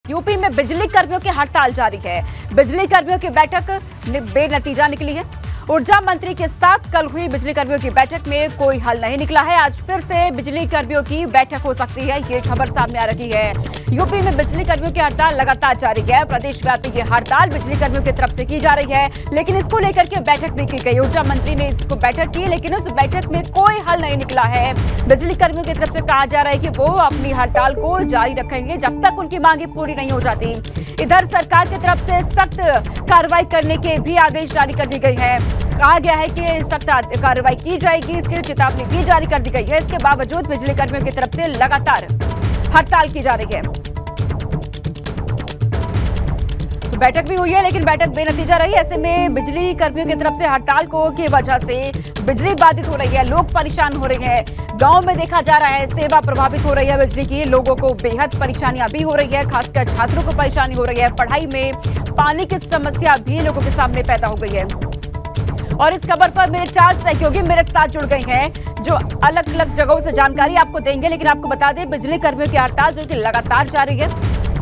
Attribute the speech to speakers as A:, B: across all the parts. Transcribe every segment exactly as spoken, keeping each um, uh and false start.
A: UP में बिजली कर्मियों की हड़ताल जारी है। बिजली कर्मियों की बैठक बेनतीजा निकली है। ऊर्जा मंत्री के साथ कल हुई बिजली कर्मियों की बैठक में कोई हल नहीं निकला है। आज फिर से बिजली कर्मियों की बैठक हो सकती है, ये खबर सामने आ रही है। यूपी में बिजली कर्मियों की हड़ताल लगातार जारी है। प्रदेश व्यापी ये हड़ताल बिजली कर्मियों की तरफ से की जा रही है, लेकिन इसको लेकर के बैठक भी की गई। ऊर्जा मंत्री ने इसको बैठक की, लेकिन उस बैठक में कोई हल नहीं निकला है। बिजली कर्मियों की तरफ से कहा जा रहा है कि वो अपनी हड़ताल को जारी रखेंगे जब तक उनकी मांगे पूरी नहीं हो जाती। इधर सरकार की तरफ से सख्त कार्रवाई करने के भी आदेश जारी कर दी गई है। कहा गया है कि सख्त कार्रवाई की जाएगी, इसकी चेतावनी भी जारी कर दी गई है। इसके बावजूद बिजली कर्मियों की तरफ से लगातार हड़ताल की जा रही है। तो बैठक भी हुई है, लेकिन बैठक बेनतीजा रही। ऐसे में बिजली कर्मियों की तरफ से हड़ताल को की वजह से बिजली बाधित हो रही है, लोग परेशान हो रहे हैं। गांव में देखा जा रहा है सेवा प्रभावित हो रही है बिजली की, लोगों को बेहद परेशानियां भी हो रही है, खासकर छात्रों को परेशानी हो रही है। पढ़ाई में पानी की समस्या भी लोगों के सामने पैदा हो गई है। और इस खबर पर मेरे चार सहयोगी मेरे साथ जुड़ गए हैं जो अलग अलग जगहों से जानकारी आपको देंगे। लेकिन आपको बता दें, बिजली कर्मियों की हड़ताल जो कि लगातार जारी है।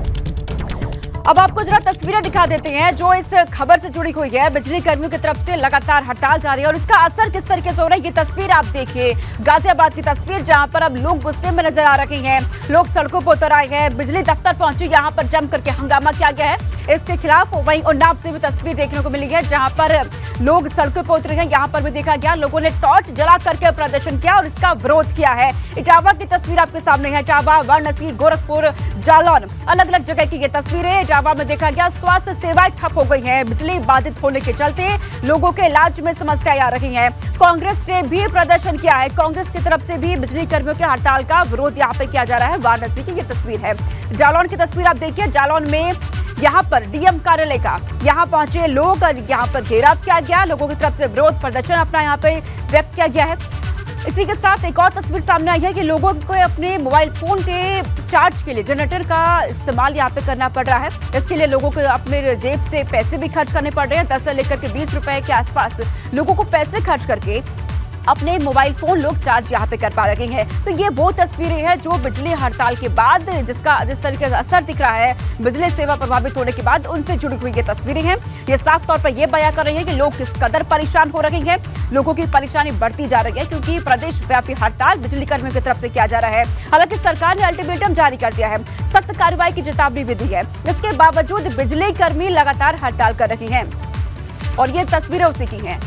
A: अब आपको जरा तस्वीरें दिखा देते हैं जो इस खबर से जुड़ी हुई है। बिजली कर्मियों की तरफ से लगातार हड़ताल जारी है और इसका असर किस तरीके से हो रहा है, ये तस्वीर आप देखिए। गाजियाबाद की तस्वीर, जहां पर अब लोग गुस्से में नजर आ रहे हैं, लोग सड़कों पर उतर आए हैं, बिजली दफ्तर पहुंचे, यहां पर जम करके हंगामा किया गया है इसके खिलाफ। वहीं उन्नाव से भी तस्वीर देखने को मिली है जहां पर लोग सड़कों पर उतरे हैं। यहां पर भी देखा गया लोगों ने टॉर्च जला करके प्रदर्शन किया और इसका विरोध किया है। इटावा की तस्वीर आपके सामने है। इटावा, वाराणसी, गोरखपुर, जालौन, अलग अलग जगह की ये तस्वीरें। इटावा में देखा गया स्वास्थ्य सेवाएं ठप हो गई हैं, बिजली बाधित होने के चलते लोगों के इलाज में समस्याएं आ रही हैं। कांग्रेस ने भी प्रदर्शन किया है, कांग्रेस की तरफ से भी बिजली कर्मियों के हड़ताल का विरोध यहाँ पे किया जा रहा है। वाराणसी की ये तस्वीर है। जालौन की तस्वीर आप देखिए। जालौन में यहाँ पर डीएम कार्यालय का यहाँ पहुंचे लोग और यहाँ पर घेराव किया गया, लोगों की तरफ से विरोध प्रदर्शन अपना यहाँ पे व्यक्त किया गया है। इसी के साथ एक और तस्वीर सामने आई है कि लोगों को अपने मोबाइल फोन के चार्ज के लिए जनरेटर का इस्तेमाल यहाँ पे करना पड़ रहा है। इसके लिए लोगों को अपने जेब से पैसे भी खर्च करने पड़ रहे हैं। दस से लेकर के बीस रुपए के आसपास लोगों को पैसे खर्च करके अपने मोबाइल फोन लोग चार्ज यहाँ पे कर पा रहे हैं। तो ये वो तस्वीरें हैं जो बिजली हड़ताल के बाद जिसका जिस तरीके से असर दिख रहा है बिजली सेवा प्रभावित होने के बाद, उनसे जुड़ी हुई ये तस्वीरें हैं। ये साफ तौर पर यह बयां कर रही है कि लोग किस कदर परेशान हो रहे हैं। लोगों की परेशानी बढ़ती जा रही है क्योंकि प्रदेश व्यापी हड़ताल बिजली कर्मियों की तरफ से किया जा रहा है। हालांकि सरकार ने अल्टीमेटम जारी कर दिया है, सख्त कार्रवाई की चेतावनी भी दी है। इसके बावजूद बिजली कर्मी लगातार हड़ताल कर रही हैं और ये तस्वीरें उसी की हैं।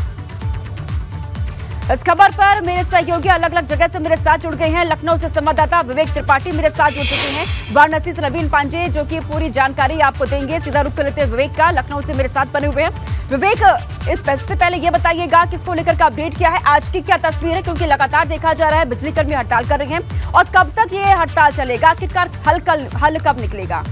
A: इस खबर पर मेरे सहयोगी अलग अलग जगह से मेरे साथ जुड़ गए हैं। लखनऊ से संवाददाता विवेक त्रिपाठी मेरे साथ जुड़ चुके हैं, वाराणसी से नवीन पांडे जो कि पूरी जानकारी आपको देंगे। सीधा रुख कर लेते हैं विवेक का, लखनऊ से मेरे साथ बने हुए हैं। विवेक, इससे पहले ये बताइएगा किसको लेकर का अपडेट क्या है, आज की क्या तस्वीर है, क्योंकि लगातार देखा जा रहा है बिजली कर्मी हड़ताल कर रहे हैं और कब तक ये हड़ताल चलेगा, आखिरकार हल कल हल कब निकलेगा?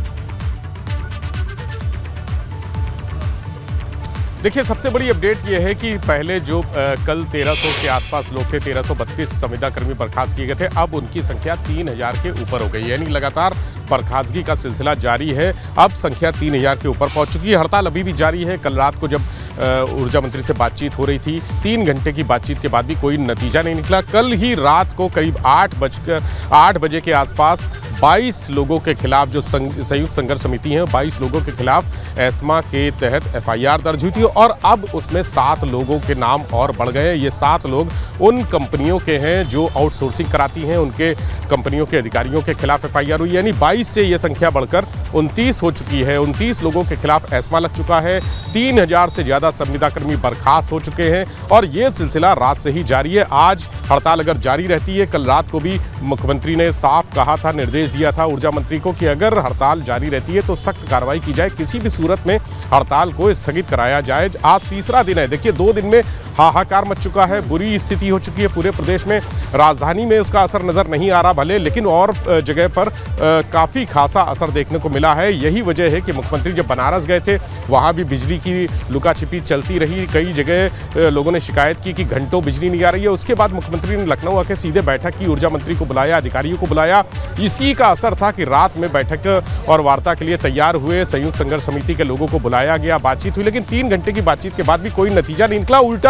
B: देखिए, सबसे बड़ी अपडेट ये है कि पहले जो आ, कल तेरह सौ के आसपास लोग थे, तेरह सौ बत्तीस संविदा कर्मी बर्खास्त किए गए थे, अब उनकी संख्या तीन हजार के ऊपर हो गई है। यानी लगातार बर्खास्तगी का सिलसिला जारी है। अब संख्या तीन हजार के ऊपर पहुंच चुकी है। हड़ताल अभी भी जारी है। कल रात को जब ऊर्जा मंत्री से बातचीत हो रही थी, तीन घंटे की बातचीत के बाद भी कोई नतीजा नहीं निकला। कल ही रात को करीब आठ बजकर आठ बजे के आसपास बाईस लोगों के खिलाफ, जो संयुक्त संघर्ष समिति है, बाईस लोगों के खिलाफ एस्मा के तहत एफआईआर दर्ज हुई थी और अब उसमें सात लोगों के नाम और बढ़ गए। ये सात लोग उन कंपनियों के हैं जो आउटसोर्सिंग कराती हैं, उनके कंपनियों के अधिकारियों के खिलाफ एफआईआर हुई। यानी बाईस से ये संख्या बढ़कर उनतीस हो चुकी है। उनतीस लोगों के खिलाफ एस्मा लग चुका है। तीन हजार से ज्यादा संविदाकर्मी बर्खास्त हो चुके हैं और ये सिलसिला रात से ही जारी है। आज हड़ताल अगर जारी रहती है, कल रात को भी मुख्यमंत्री ने साफ कहा था, निर्देश दिया था ऊर्जा मंत्री को कि अगर हड़ताल जारी रहती है तो सख्त कार्रवाई की जाए, किसी भी सूरत में हड़ताल को स्थगित कराया जाए। आज तीसरा दिन है। देखिए, दो दिन में हाहाकार मच चुका है, बुरी स्थिति हो चुकी है पूरे प्रदेश में। राजधानी में उसका असर नजर नहीं आ रहा भले, लेकिन और जगह पर काफ़ी खासा असर देखने को मिला है। यही वजह है कि मुख्यमंत्री जब बनारस गए थे, वहाँ भी बिजली की लुकाछिपी चलती रही। कई जगह लोगों ने शिकायत की कि घंटों बिजली नहीं आ रही है। उसके बाद मुख्यमंत्री ने लखनऊ आके सीधे बैठक की, ऊर्जा मंत्री को बुलाया, अधिकारियों को बुलाया। इसी का असर था कि रात में बैठक और वार्ता के लिए तैयार हुए, संयुक्त संघर्ष समिति के लोगों को बुलाया गया, बातचीत हुई, लेकिन तीन घंटे की बातचीत के बाद भी कोई नतीजा नहीं निकला। उल्टा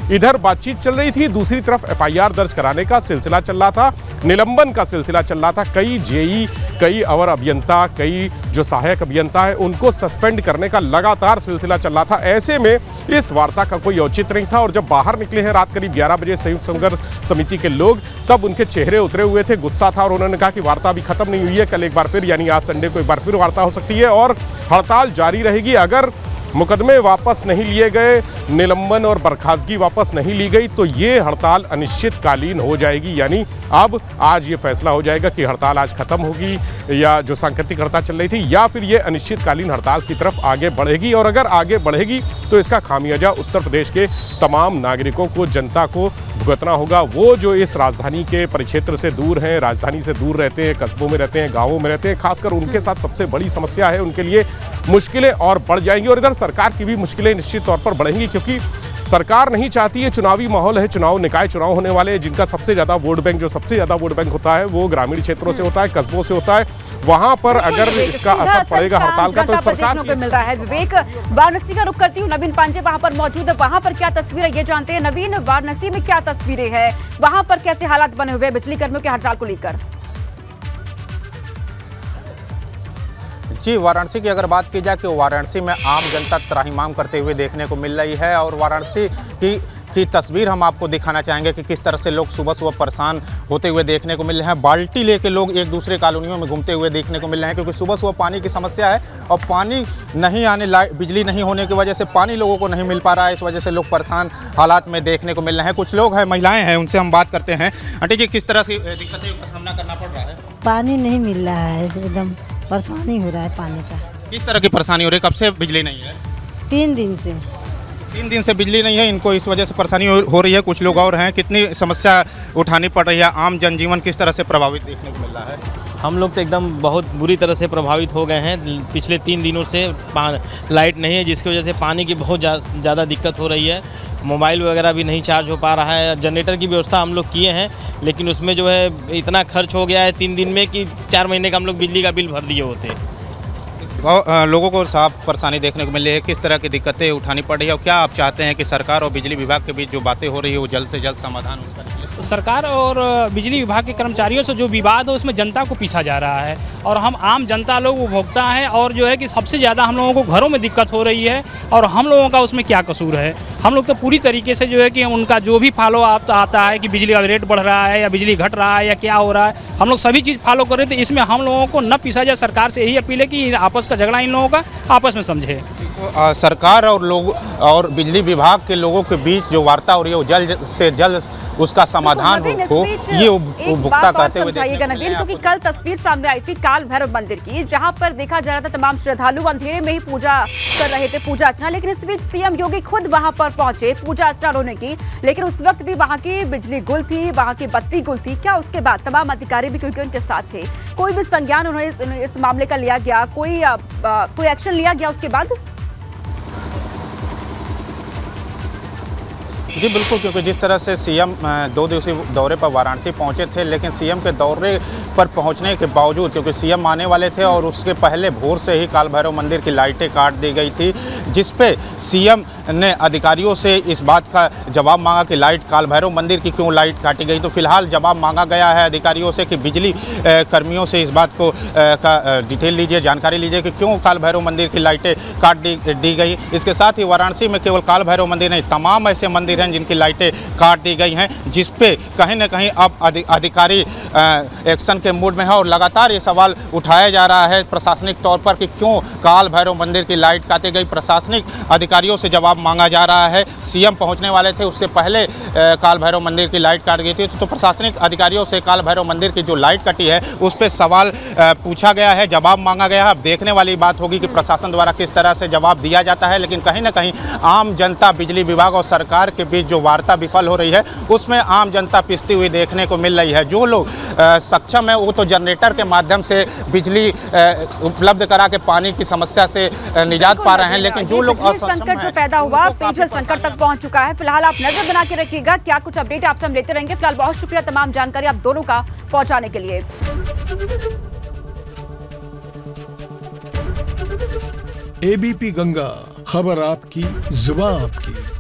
B: इधर बातचीत चल रही थी, दूसरी तरफ एफ आई आर दर्ज कराने का सिलसिला चल रहा था, निलंबन का सिलसिला चल रहा था। कई जेई, कई अवर अभियंता, कई जो सहायक अभियंता है उनको सस्पेंड करने का लगातार सिलसिला चल रहा था। ऐसे में इस वार्ता का कोई औचित्य नहीं था और जब बाहर निकले हैं रात करीब ग्यारह बजे संयुक्त संघर्ष समिति के लोग, तब उनके चेहरे उतरे हुए थे, गुस्सा था और उन्होंने कहा कि वार्ता अभी खत्म नहीं हुई है, कल एक बार फिर यानी आज संडे को एक बार फिर वार्ता हो सकती है और हड़ताल जारी रहेगी। अगर मुकदमे वापस नहीं लिए गए, निलंबन और बर्खास्तगी वापस नहीं ली गई तो ये हड़ताल अनिश्चितकालीन हो जाएगी। यानी अब आज ये फैसला हो जाएगा कि हड़ताल आज खत्म होगी या जो सांकेतिक हड़ताल चल रही थी या फिर ये अनिश्चितकालीन हड़ताल की तरफ आगे बढ़ेगी। और अगर आगे बढ़ेगी तो इसका खामियाजा उत्तर प्रदेश के तमाम नागरिकों को, जनता को भुगतना होगा। वो जो इस राजधानी के परिक्षेत्र से दूर हैं, राजधानी से दूर रहते हैं, कस्बों में रहते हैं, गाँवों में रहते हैं, खासकर उनके साथ सबसे बड़ी समस्या है, उनके लिए मुश्किलें और बढ़ जाएंगी। और इधर सरकार की भी मुश्किलें निश्चित तौर पर बढ़ेंगी क्योंकि सरकार नहीं चाहती है, चुनावी माहौल है, चुनाव निकाय चुनाव होने वाले हैं, जिनका सबसे ज़्यादा वोट बैंक जो सबसे ज़्यादा वोट बैंक होता है वो ग्रामीण क्षेत्रों से होता है, कस्बों से होता है। वहाँ पर अगर इसका असर पड़ेगा हड़ताल का तो सरकार को
A: मिल रहा है। विवेक, वाराणसी का रुख करती हूँ, नवीन पांडे वहाँ पर मौजूद है, वहाँ पर क्या तस्वीर है ये जानते हैं। नवीन, वाराणसी में क्या तस्वीरें हैं, वहाँ पर कैसे हालात बने हुए बिजली कर्मियों के हड़ताल को लेकर?
C: जी, वाराणसी की अगर बात की जाए कि वाराणसी में आम जनता त्राहिमाम करते हुए देखने को मिल रही है और वाराणसी की की तस्वीर हम आपको दिखाना चाहेंगे कि किस तरह से लोग सुबह सुबह परेशान होते हुए देखने को मिल रहे हैं। बाल्टी लेके लोग एक दूसरे कॉलोनियों में घूमते हुए देखने को मिल रहे हैं क्योंकि सुबह सुबह पानी की समस्या है और पानी नहीं आने, लाइट बिजली नहीं होने की वजह से पानी लोगों को नहीं मिल पा रहा है। इस वजह से लोग परेशान हालात में देखने को मिल रहे हैं। कुछ लोग हैं, महिलाएँ हैं, उनसे हम बात करते हैं। आंटी जी, किस तरह से दिक्कतें का सामना करना पड़ रहा है?
D: पानी नहीं मिल रहा है, एकदम परेशानी हो रहा है पानी का।
C: किस तरह की परेशानी हो रही है? कब से बिजली नहीं है?
D: तीन दिन से
C: तीन दिन से बिजली नहीं है, इनको इस वजह से परेशानी हो, हो रही है। कुछ लोग और हैं, कितनी समस्या उठानी पड़ रही है? आम जनजीवन किस तरह से प्रभावित देखने को मिल रहा है?
E: हम लोग तो एकदम बहुत बुरी तरह से प्रभावित हो गए हैं। पिछले तीन दिनों से लाइट नहीं है जिसकी वजह से पानी की बहुत ज़्यादा दिक्कत हो रही है। मोबाइल वगैरह भी नहीं चार्ज हो पा रहा है। जनरेटर की व्यवस्था हम लोग किए हैं लेकिन उसमें जो है इतना खर्च हो गया है तीन दिन में कि चार महीने का हम लोग बिजली का बिल भर दिए होते।
C: लोगों को साफ परेशानी देखने को मिल रही है। किस तरह की दिक्कतें उठानी पड़ रही है और क्या आप चाहते हैं कि सरकार और बिजली विभाग के बीच जो बातें हो रही है वो जल्द से जल्द समाधान उसका निकले?
F: सरकार और बिजली विभाग के कर्मचारियों से जो विवाद है उसमें जनता को पीछा जा रहा है और हम आम जनता लोग उपभोक्ता हैं और जो है कि सबसे ज़्यादा हम लोगों को घरों में दिक्कत हो रही है और हम लोगों का उसमें क्या कसूर है? हम लोग तो पूरी तरीके से जो है कि उनका जो भी फॉलो अप आता है कि बिजली का रेट बढ़ रहा है या बिजली घट रहा है या क्या हो रहा है, हम लोग सभी चीज़ फॉलो कर रहे थे। इसमें हम लोगों को न पीछा जाए। सरकार से यही अपील है कि आपस का झगड़ा इन लोगों का आपस में समझे।
C: तो सरकार और लोग और बिजली विभाग के लोगों के बीच जो वार्ता हो रही है वो जल्द से जल्द उसका समाधान हो, ये उपभोक्ता कहते हुए
A: देखिएगा नवीन, क्योंकि कल तस्वीर सामने आई थी काल भैरव मंदिर की, जहां पर देखा जा रहा था तमाम श्रद्धालु अंधेरे में ही पूजा कर रहे थे, पूजा अर्चना। लेकिन इस बीच सीएम योगी खुद वहां पर पहुंचे पूजा अर्चना होने की, लेकिन उस वक्त भी वहां की बिजली गुल थी, वहां की बत्ती गुल थी। क्या उसके बाद तमाम अधिकारी भी क्योंकि उनके साथ थे, कोई भी संज्ञान उन्होंने इस मामले का लिया गया, कोई कोई एक्शन लिया गया उसके बाद?
C: जी बिल्कुल, क्योंकि जिस तरह से सीएम दो दिवसीय दौरे पर वाराणसी पहुंचे थे, लेकिन सीएम के दौरे पर पहुंचने के बावजूद क्योंकि सीएम आने वाले थे और उसके पहले भोर से ही काल भैरव मंदिर की लाइटें काट दी गई थी, जिस पे सीएम ने अधिकारियों से इस बात का जवाब मांगा कि लाइट काल भैरव मंदिर की क्यों लाइट काटी गई। तो फिलहाल जवाब मांगा गया है अधिकारियों से कि बिजली कर्मियों से इस बात को का डिटेल लीजिए, जानकारी लीजिए कि क्यों काल भैरव मंदिर की लाइटें काट दी, दी गई। इसके साथ ही वाराणसी में केवल काल भैरव मंदिर नहीं, तमाम ऐसे मंदिर हैं जिनकी लाइटें काट दी गई हैं, जिस पे कहीं ना कहीं अब अधिकारी एक्शन के मूड में है और लगातार ये सवाल उठाया जा रहा है प्रशासनिक तौर पर कि क्यों काल भैरव मंदिर की लाइट काटी गई। प्रशासनिक अधिकारियों से जवाब मांगा जा रहा है। सीएम पहुंचने वाले थे, उससे पहले काल भैरव मंदिर की लाइट काट गई थी, तो, तो प्रशासनिक अधिकारियों से काल भैरव मंदिर की जो लाइट कटी है उस पर सवाल पूछा गया है, जवाब मांगा गया है। अब देखने वाली बात होगी कि प्रशासन द्वारा किस तरह से जवाब दिया जाता है। लेकिन कहीं ना कहीं आम जनता, बिजली विभाग और सरकार के बीच जो वार्ता विफल हो रही है उसमें आम जनता पिसती हुई देखने को मिल रही है। जो लोग सक्षम है वो तो जनरेटर के माध्यम से बिजली उपलब्ध करा के पानी की समस्या से निजात पा रहे हैं, लेकिन जो लोग
A: संकट जो पैदा हुआ पेयजल संकट तक पहुंच चुका है। फिलहाल आप नजर बना के रखिएगा, क्या कुछ अपडेट आपसे हम लेते रहेंगे। फिलहाल बहुत शुक्रिया तमाम जानकारी आप दोनों का पहुंचाने के लिए।
G: एबीपी गंगा, खबर आपकी, जुबान आपकी।